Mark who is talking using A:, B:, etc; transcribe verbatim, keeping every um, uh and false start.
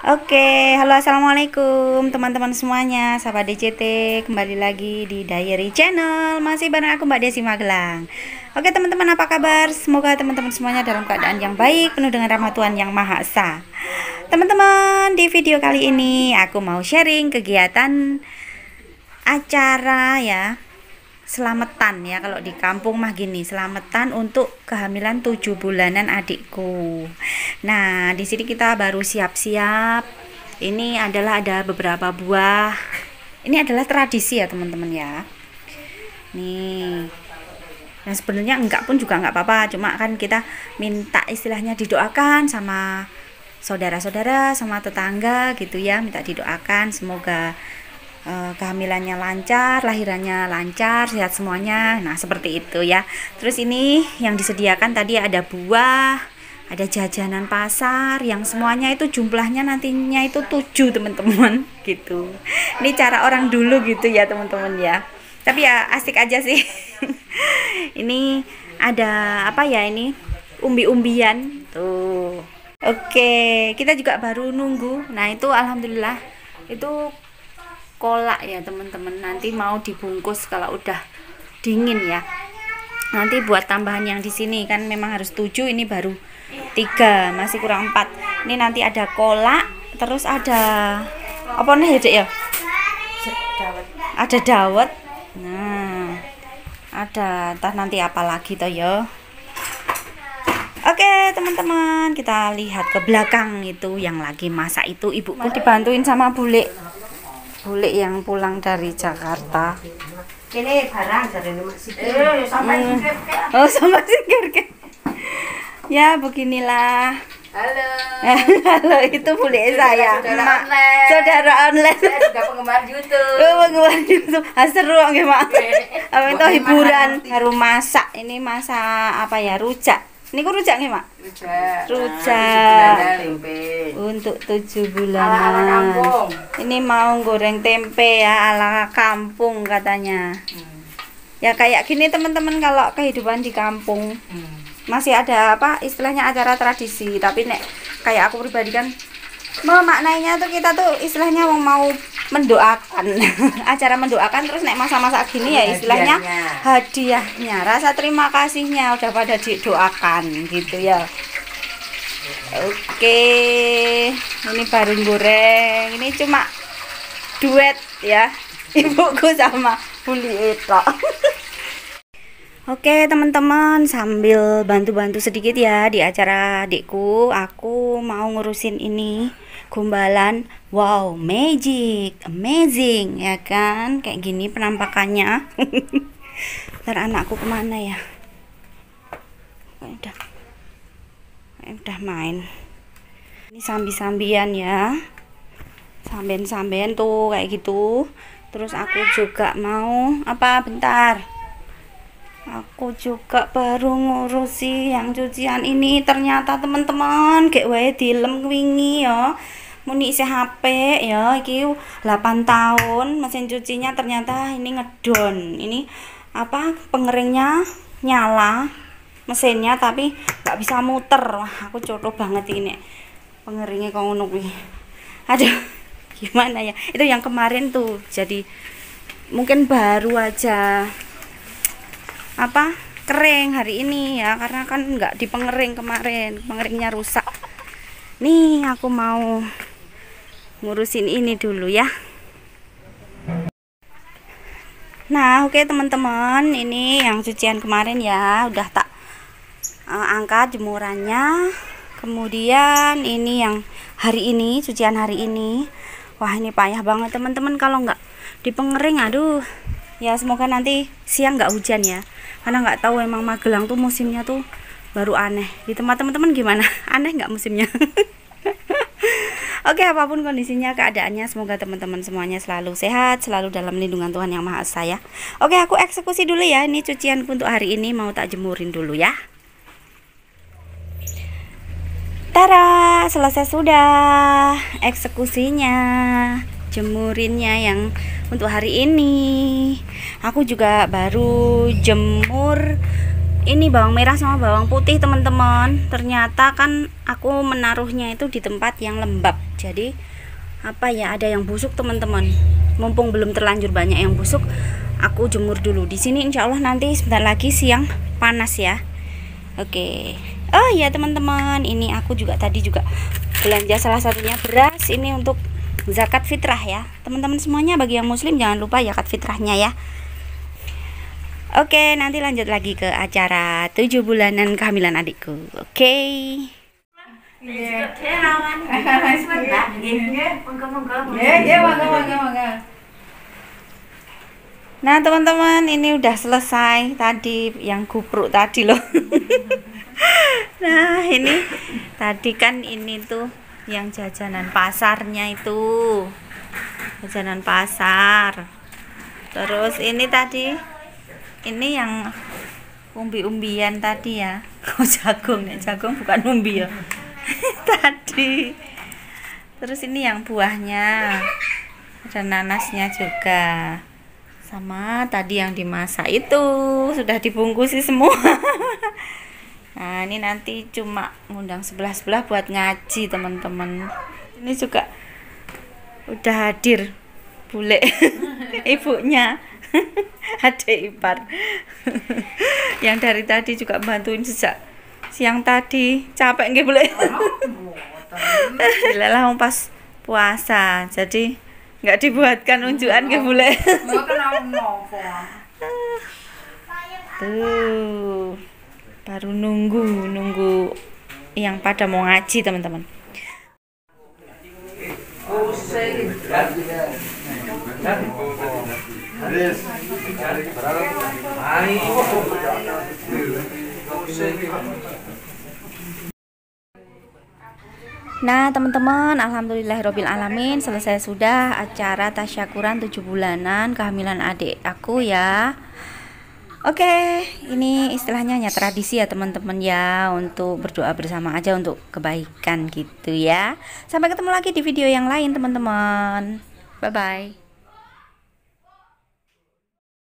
A: Oke, halo assalamualaikum teman-teman semuanya, sahabat D C T, kembali lagi di Diary Channel, masih bareng aku Mbak Desi Magelang. Oke teman-teman, apa kabar? Semoga teman-teman semuanya dalam keadaan yang baik, penuh dengan rahmat Tuhan yang Maha Esa. Teman-teman, di video kali ini aku mau sharing kegiatan acara ya, selamatan ya, kalau di kampung mah gini, selamatan untuk kehamilan tujuh bulanan adikku. Nah, di sini kita baru siap-siap. Ini adalah ada beberapa buah. Ini adalah tradisi ya, teman-teman ya. Nih. Nah, sebenarnya enggak pun juga enggak apa-apa, cuma kan kita minta istilahnya didoakan sama saudara-saudara, sama tetangga gitu ya, minta didoakan semoga Uh, kehamilannya lancar, lahirannya lancar, sehat semuanya. Nah, seperti itu ya. Terus ini yang disediakan tadi ada buah, ada jajanan pasar, yang semuanya itu jumlahnya nantinya itu tujuh teman-teman gitu. Ini cara orang dulu gitu ya teman-teman ya. Tapi ya asik aja sih. Ini ada apa ya ini? Umbi-umbian tuh. Oke, kita juga baru nunggu. Nah, itu alhamdulillah itu kolak ya teman-teman, nanti mau dibungkus kalau udah dingin ya. Nanti buat tambahan yang di sini kan memang harus tujuh, ini baru tiga, masih kurang empat. Ini nanti ada kolak, terus ada apa nih ya Dek ya? Ada dawet. Nah, ada entah nanti apa lagi toh ya. Oke teman-teman, kita lihat ke belakang itu yang lagi masak itu ibuku dibantuin sama bule. Bule yang pulang dari Jakarta.
B: Ini barang dari masih. Eh, sampai
A: hmm. Oh, sama sikir. Ya, beginilah.
B: Halo.
A: Halo, itu bule saya.
B: Saudara
A: Mak,
B: online.
A: saudara online.
B: Saya juga penggemar YouTube.
A: Oh, penggemar YouTube. Ah, seru nggih, Mak. Apa itu hiburan, baru masak. Ini masak apa ya? Rujak. Ini ku rujak nggih, Mak?
B: Rujak.
A: Rujak.
B: Nah, tempe.
A: Untuk tujuh
B: Ala-ala
A: bulanan.
B: kampung.
A: Ini mau goreng tempe ya ala kampung katanya.
B: Hmm.
A: Ya kayak gini teman-teman, kalau kehidupan di kampung
B: Hmm.
A: masih ada apa istilahnya acara tradisi. Tapi nek kayak aku pribadi kan memaknainya tuh kita tuh istilahnya mau mau mendoakan. Acara mendoakan, terus nek masa-masa gini ya istilahnya hadiahnya, rasa terima kasihnya udah pada didoakan gitu ya. Oke, ini baru goreng. Ini cuma duet ya, ibuku sama Buli itu. Oke teman-teman, sambil bantu-bantu sedikit ya di acara adikku, aku mau ngurusin ini gombalan. Wow, magic, amazing ya kan, kayak gini penampakannya. Ntar anakku kemana ya? Udah, udah main. Ini sambi-sambian ya, samben-samben tuh kayak gitu. Terus aku juga mau apa? Bentar. Aku juga baru ngurusi yang cucian ini. Ternyata teman-teman kayak wae dilem wingi ya. Muni isi H P ya, iki delapan tahun mesin cucinya ternyata ini ngedon. Ini apa? Pengeringnya nyala mesinnya tapi nggak bisa muter. Wah, aku coto banget ini. Pengeringnya kok ngono kuwi. Aduh, gimana ya? Itu yang kemarin tuh. Jadi mungkin baru aja apa kering hari ini ya, karena kan nggak dipengering kemarin, pengeringnya rusak. Nih aku mau ngurusin ini dulu ya. Nah oke okay, teman-teman, ini yang cucian kemarin ya udah tak uh, angkat jemurannya. Kemudian ini yang hari ini, cucian hari ini. Wah ini payah banget teman-teman kalau nggak dipengering. Aduh ya, semoga nanti siang nggak hujan ya, karena nggak tahu emang Magelang tuh musimnya tuh baru aneh. Di tempat teman-teman gimana? Aneh nggak musimnya? Oke, apapun kondisinya, keadaannya, semoga teman-teman semuanya selalu sehat, selalu dalam lindungan Tuhan Yang Maha Esa ya. Oke, aku eksekusi dulu ya. Ini cucianku untuk hari ini mau tak jemurin dulu ya. Tara, selesai sudah eksekusinya, jemurinnya yang untuk hari ini. Aku juga baru jemur ini bawang merah sama bawang putih teman-teman. Ternyata kan aku menaruhnya itu di tempat yang lembab, jadi apa ya, ada yang busuk teman-teman. Mumpung belum terlanjur banyak yang busuk, aku jemur dulu di sini. Insya Allah nanti sebentar lagi siang panas ya. Oke. Oh ya teman-teman, ini aku juga tadi juga belanja salah satunya beras ini untuk zakat fitrah ya teman-teman semuanya. Bagi yang muslim jangan lupa zakat fitrahnya ya. Oke, nanti lanjut lagi ke acara tujuh bulanan kehamilan adikku. Oke. Nah teman-teman, ini udah selesai tadi yang kupruk tadi loh. Nah ini tadi kan ini tuh yang jajanan pasarnya itu, jajanan pasar. Terus ini tadi, ini yang umbi-umbian tadi ya. Oh jagung, nih jagung bukan umbi ya. Tadi. Terus ini yang buahnya, ada nanasnya juga. Sama tadi yang dimasak itu sudah dibungkusi semua. Nah ini nanti cuma ngundang sebelah-sebelah buat ngaji teman-teman. Ini juga udah hadir bule ibunya, adik ipar yang dari tadi juga bantuin sejak siang tadi. Capek nggih bule. Lelah pas puasa jadi nggak dibuatkan unjukan nggih bule. Tuh baru nunggu nunggu yang pada mau ngaji teman-teman. Nah teman-teman, alhamdulillahirobbil alamin, selesai sudah acara tasyakuran tujuh bulanan kehamilan adik aku ya. Oke, ini istilahnya hanya tradisi ya teman-teman ya, untuk berdoa bersama aja untuk kebaikan gitu ya. Sampai ketemu lagi di video yang lain teman-teman. Bye bye.